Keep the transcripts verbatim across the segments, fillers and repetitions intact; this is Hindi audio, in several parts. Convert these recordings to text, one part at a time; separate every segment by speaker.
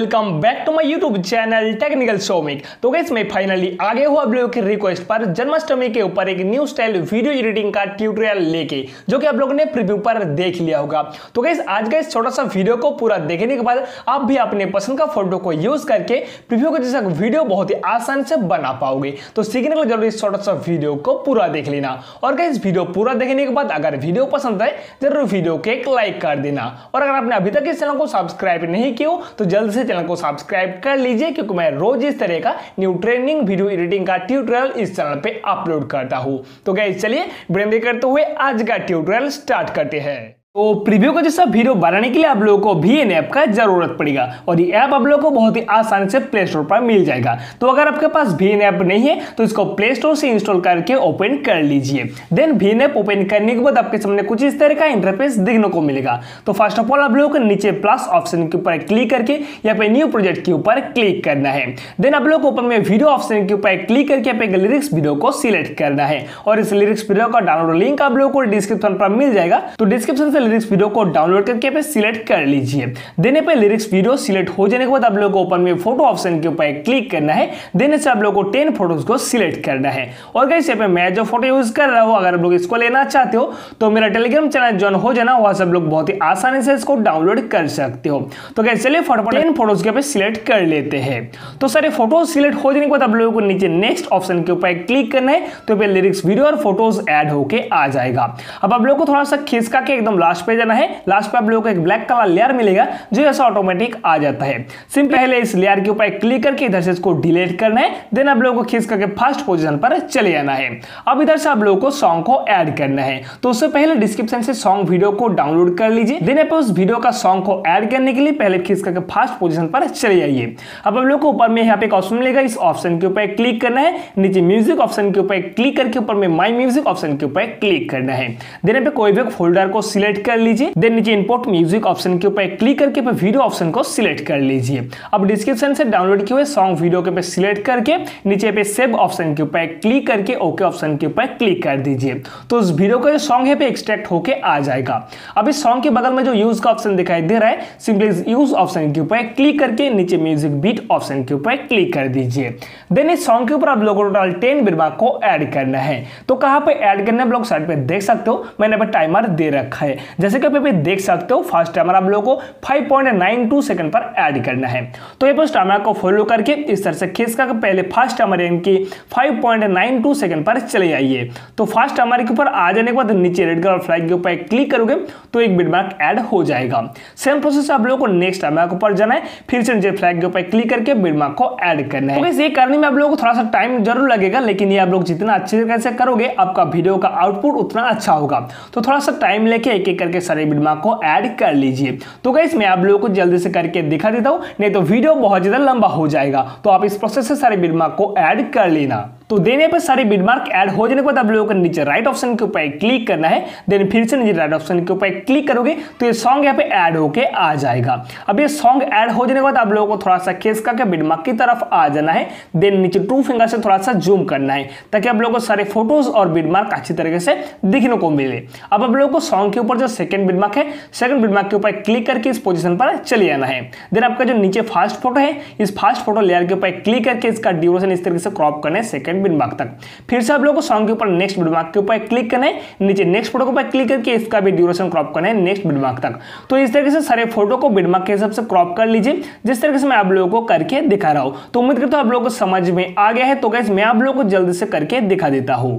Speaker 1: Welcome back to my YouTube channel technical Shomik. तो गाइस मैं फाइनली आ गया हूँ आप लोगों के रिक्वेस्ट पर जन्माष्टमी के ऊपर एक न्यू स्टाइल वीडियो एडिटिंग का ट्यूटोरियल लेके, जो कि आप लोगों ने प्रीव्यू पर देख लिया होगा। तो गाइस आज का इस छोटा सा वीडियो को पूरा देखने के बाद आप भी अपने पसंद का फोटो को यूज करके प्रीव्यू का जैसा वीडियो बहुत ही आसान से बना पाओगे। तो सीखने के लिए जरूर इस छोटा सा वीडियो को पूरा देख लेना। और गाइस वीडियो पूरा देखने के बाद अगर वीडियो पसंद आए जरूर वीडियो को एक लाइक कर देना। और अगर आपने अभी तक इस चैनल को सब्सक्राइब नहीं किया तो जल्द से चैनल को सब्सक्राइब कर लीजिए, क्योंकि मैं रोज इस तरह का न्यू ट्रेंडिंग वीडियो एडिटिंग का ट्यूटोरियल इस चैनल पे अपलोड करता हूं। तो गाइस चलिए विलंब करते हुए आज का ट्यूटोरियल स्टार्ट करते हैं। तो प्रीव्यू का जैसा वीडियो बनाने के लिए आप लोगों को वी एन ऐप का जरूरत पड़ेगा और ये ऐप आप लोगों को बहुत ही आसानी से प्ले स्टोर पर मिल जाएगा। तो अगर आपके पास वी एन ऐप नहीं है तो इसको प्ले स्टोर से इंस्टॉल करके ओपन कर लीजिए। Then we an app open करने के बाद आपके सामने कुछ इस तरह का इंटरफेस देखने को मिलेगा। तो फर्स्ट ऑफ ऑल आप लोगों को नीचे प्लस ऑप्शन के ऊपर क्लिक करके यहाँ पे न्यू प्रोजेक्ट के ऊपर क्लिक करना है। देन आप लोगों को ऊपर में वीडियो ऑप्शन के ऊपर क्लिक करके यहाँ पे लिरिक्स वीडियो को सिलेक्ट करना है और इस लिरिक्स वीडियो का डाउनलोड लिंक आप लोगों को डिस्क्रिप्शन पर मिल जाएगा। तो डिस्क्रिप्शन से लिरिक्स वीडियो को डाउनलोड करके पे सिलेक्ट कर लीजिए। देने पे लिरिक्स वीडियो सिलेक्ट हो जाने के बाद आप लोगों को ऊपर में फोटो ऑप्शन के ऊपर क्लिक करना है। देने से आप लोगों को टेन फोटोज को सिलेक्ट करना है। और गाइस यहाँ पे मैं जो फोटो यूज कर रहा हूँ, अगर आप लोग इसको लेना चाहते हो तो मेरा टेलीग्राम चैनल ज्वाइन हो जाना, वहां से आप लोग बहुत ही आसानी से इसको डाउनलोड कर सकते हो। तो गाइस चलिए फटाफट टेन फोटोज के पे सिलेक्ट कर लेते हैं। तो सारे फोटोज सिलेक्ट हो जाने के बाद आप लोगों को नीचे नेक्स्ट ऑप्शन के ऊपर क्लिक करना है। तो पे लिरिक्स वीडियो और फोटोज ऐड होके आ जाएगा। अब आप लोगों को थोड़ा सा खिसका के एकदम लास्ट पे जाना है। लास्ट पे आप लोगों को एक ब्लैक कलर लेयर मिलेगा जो ऐसा ऑटोमेटिक आ जाता है। सिंपल पहले इस लेयर के ऊपर क्लिक करके इधर से इसको डिलीट करना है। देन आप लोगों को खींच करके फर्स्ट पोजीशन पर चले जाना है। अब इधर से आप लोगों को सॉन्ग को ऐड करना है। तो उससे पहले डिस्क्रिप्शन से सॉन्ग वीडियो को डाउनलोड कर लीजिए। देन आप उस वीडियो का सॉन्ग को ऐड करने के लिए पहले खींच करके फर्स्ट पोजीशन पर चले जाइए। अब आप लोगों को ऊपर में यहाँ पे एक ऑप्शन मिलेगा, इस ऑप्शन के ऊपर क्लिक करना है। नीचे म्यूजिक ऑप्शन के ऊपर क्लिक करके ऊपर में माई म्यूजिक ऑप्शन के ऊपर क्लिक करना है। देन यहाँ पे कोई भी फोल्डर को सिलेक्ट कर लीजिए। देन नीचे इंपोर्ट म्यूजिक ऑप्शन के ऊपर क्लिक करके पे वीडियो ऑप्शन को सिलेक्ट कर लीजिए। अब डिस्क्रिप्शन से डाउनलोड किए हुए सॉन्ग वीडियो के पे सिलेक्ट करके नीचे पे सेव ऑप्शन के ऊपर क्लिक करके ओके ऑप्शन के ऊपर क्लिक कर दीजिए। तो उस वीडियो का जो सॉन्ग है पे एक्सट्रैक्ट होके आ जाएगा। अब इस सॉन्ग के बगल में जो यूज का ऑप्शन दिखाई दे रहा है, सिंपली यूज ऑप्शन के ऊपर क्लिक करके नीचे म्यूजिक बीट ऑप्शन के ऊपर क्लिक कर दीजिए। देन इस सॉन्ग के ऊपर आप लोगों को टोटल टेन बिटमार्क को ऐड करना है। तो कहां पे ऐड करना है आप लोग साइड पे देख सकते हो, मैंने पे टाइमर दे रखा है। जैसे कि आप देख सकते हो फर्स्ट टाइमर आप लोगों को five point nine two second पर ऐड करना है। तो ये फर्स्ट टाइमर को फॉलो करके इस तरह से खींच कर पहले फर्स्ट टाइमर यानी five point nine two second पर चले जाइए। तो फर्स्ट टाइमर के ऊपर आ जाने के बाद नीचे रेड कलर फ्लैग के ऊपर क्लिक करोगे तो एक बिटमार्क ऐड हो जाएगा। सेम प्रोसेस आप लोगों को नेक्स्ट टाइमर के ऊपर जाना है, फिर से नीचे फ्लैग के ऊपर क्लिक करके बिटमार्क को ऐड करना है। तो ये करने में आप लोगों को थोड़ा सा टाइम जरूर लगेगा, लेकिन ये आप लोग जितना अच्छे तरीके से करोगे आपका वीडियो का आउटपुट उतना अच्छा होगा। तो थोड़ा सा टाइम लेके एक एक करके सारे बिटमार्क को ऐड कर लीजिए। तो गाइस मैं आप लोगों को जल्दी से करके दिखा देता हूं, नहीं तो वीडियो बहुत ज्यादा लंबा हो जाएगा। तो आप इस प्रोसेस से सारे बिटमार्क को ऐड कर लेना। तो देने पर सारे बिटमार्क ऐड हो जाने के बाद आप लोगों को नीचे राइट ऑप्शन के ऊपर क्लिक करना है। देन फिर से नीचे राइट ऑप्शन के ऊपर क्लिक करोगे तो ये सॉन्ग यहाँ पे ऐड होके आ जाएगा। अब ये सॉन्ग ऐड हो जाने के बाद आप लोगों को थोड़ा सा खींच करके बिटमार्क की तरफ आ जाना है। देन नीचे टू फिंगर से थोड़ा सा जूम करना है ताकि आप लोगों को सारे फोटोज और बिटमार्क अच्छी तरीके से दिखने को मिले। अब आप लोगों को सॉन्ग के ऊपर जो सेकंड बिटमार्क है, सेकंड बिटमार्क के ऊपर क्लिक करके इस पोजीशन पर चले जाना है। देन आपका जो नीचे फर्स्ट फोटो है, इस फर्स्ट फोटो लेयर के ऊपर क्लिक करके इसका ड्यूरेशन इस तरीके से क्रॉप करना है सेकंड बिटमार्क तक। फिर से आप लोगों को सॉन्ग के ऊपर नेक्स्ट बिटमार्क के ऊपर क्लिक करना है। नीचे नेक्स्ट फोटो के ऊपर क्लिक करके इसका भी ड्यूरेशन क्रॉप करना है नेक्स्ट बिटमार्क तक। तो इस तरीके से सारे फोटो को बिटमार्क के हिसाब से क्रॉप कर लीजिए, जिस तरीके से मैं आप लोगों को करके दिखा रहा हूं। तो उम्मीद करता हूं आप लोगों को समझ में आ गया है। तो गाइस मैं आप लोगों को जल्दी से करके दिखा देता हूं।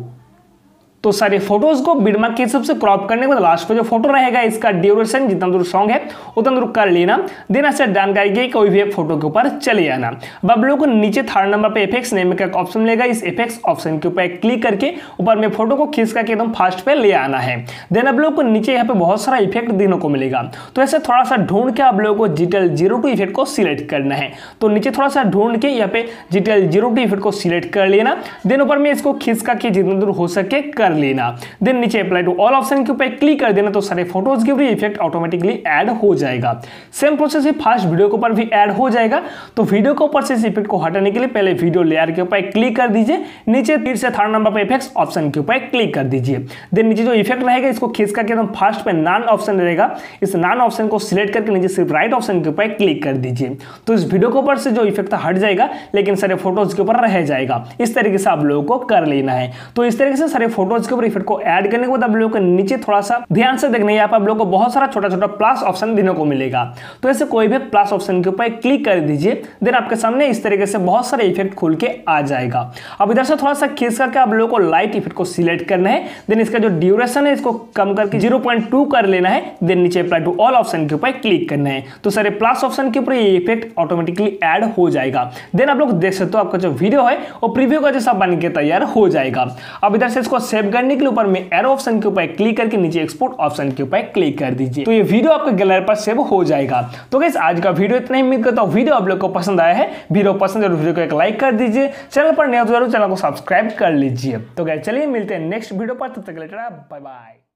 Speaker 1: तो सारे फोटोज को बिटमार्क के हिसाब से क्रॉप करने के बाद लास्ट पे जो फोटो रहेगा इसका ड्यूरेशन जितना दूर सॉन्ग है उतना दूर कर लेना। देन ऐसे डन करके कोई भी एक फोटो के ऊपर चले जाना। अब आप लोगों को नीचे थर्ड नंबर पे इफेक्ट्स नेम का ऑप्शन मिलेगा, इस इफेक्ट्स ऑप्शन के ऊपर क्लिक करके ऊपर में फोटो को खींच करके एकदम फास्ट पे ले आना है। देन आप लोगों को नीचे यहाँ पे बहुत सारा इफेक्ट देखने को मिलेगा। तो ऐसे थोड़ा सा ढूंढ के आप लोगों को जीटेल जीरो टू इफेक्ट को सिलेक्ट करना है। तो नीचे थोड़ा सा ढूंढ के यहाँ पे जीटेल जीरो टू इफेक्ट को सिलेक्ट कर लेना। देन ऊपर में इसको खींच करके जितना दूर हो सके कर कर लेना। देन नीचे अप्लाई टू ऑल ऑप्शन के ऊपर क्लिक कर देना तो सारे फोटोज के ऊपर इफेक्ट ऑटोमेटिकली ऐड हो जाएगा। सेम प्रोसेस ही फास्ट वीडियो के ऊपर भी ऐड हो जाएगा। तो वीडियो के ऊपर से इस इफेक्ट को हटाने के लिए पहले वीडियो लेयर के ऊपर क्लिक कर दीजिए, नीचे फिर से थर्ड नंबर पर इफेक्ट्स ऑप्शन के ऊपर क्लिक कर दीजिए। देन नीचे जो इफेक्ट रहेगा इसको खींच करके एकदम फास्ट पे नान ऑप्शन रहेगा, इस नान ऑप्शन को सिलेक्ट करके नीचे सिर्फ राइट ऑप्शन के ऊपर क्लिक कर दीजिए। तो इस वीडियो के ऊपर से जो इफेक्ट हट जाएगा लेकिन सारे फोटोज के ऊपर रह जाएगा। इस तरीके से आप लोगों को कर लेना है। तो इस तरीके से सारे फोटोज के ऊपर इफेक्ट को ऐड करने के बाद आप लोगों को नीचे थोड़ा सा ध्यान से देखना है, यहाँ पर आप लोगों को बहुत सारा छोटा छोटा प्लस ऑप्शन देने को मिलेगा। तो ऐसे कोई भी प्लस ऑप्शन के ऊपर क्लिक कर दीजिए। देन आपके सामने इस तरीके से बहुत सारे इफेक्ट खुल के आ जाएगा। अब इधर से थोड़ा सा खींच करके आप लोगों को लाइट इफेक्ट को सिलेक्ट करना है। देन इसका जो ड्यूरेशन है इसको कम करके ज़ीरो पॉइंट टू कर लेना है। देन नीचे अप्लाई टू ऑल ऑप्शन के ऊपर क्लिक करना है तो सारे प्लस ऑप्शन के ऊपर ये इफेक्ट ऑटोमेटिकली ऐड हो जाएगा। देन आप लोग देख सकते हो आपका जो वीडियो है वो प्रीव्यू का जैसा बन के तैयार हो जाएगा। अब इधर से इसको सेव करने के लिए ऊपर में एरो ऑप्शन के ऊपर क्लिक करके नीचे एक्सपोर्ट ऑप्शन के ऊपर क्लिक कर दीजिए तो ये वीडियो आपके गैलरी पर सेव हो जाएगा। तो गाइस आज का वीडियो इतना ही, उम्मीद करता हूं वीडियो आप लोग को पसंद आया है। वीडियो पसंद है तो वीडियो को एक लाइक कर दीजिए, चैनल पर नया तो जरूर चैनल को सब्सक्राइब कर लीजिए। तो गाइस चलिए मिलते हैं नेक्स्ट वीडियो पर, तब तक के लिए बाय बाय।